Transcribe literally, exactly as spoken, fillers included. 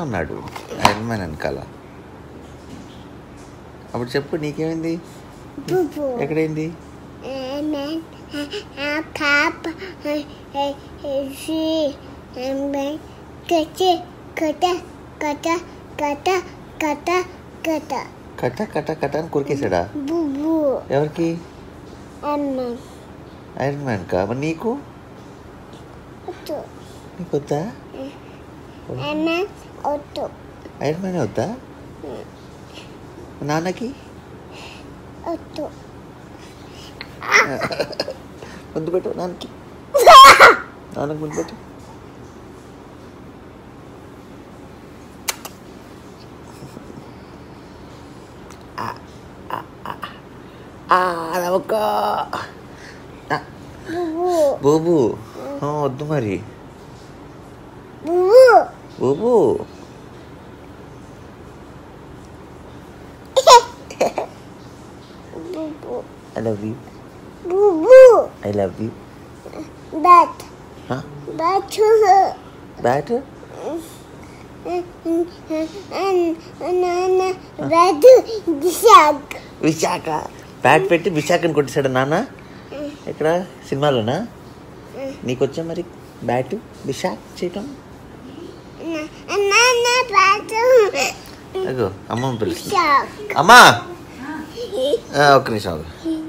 ఉన్నాడు iron man వెనకాల. అప్పుడు చెప్పు నీకేమైంది, ఎక్కడైంది? కట కట కట అని కొరికేసాడా? ఎవరికి? ఐరన్ మ్యాన్ కా? మరి నీకు నీకు వద్దా? ఐరన్ మ్యాన్ వద్దా? నాన్నకి ముందు పెట్టు, నాన్నకి నాన్నకి ముందు పెట్టు. బూబు వద్దు మరి. బూబు I love you. Boo boo. I love you. Bat. Huh? Bat. Bat? Nana. Bat. Vishak. Visakha bat పెట్టి విశాఖని కొట్టేశాడు నాన్న. ఎక్కడ? సినిమాలోనా? నీకు వచ్చా మరి బ్యాట్ విశాఖ చేయటం? అగో అమ్మమ్మ పిలుస్తుంది. అమ్మా ఒక్క నిమిషం.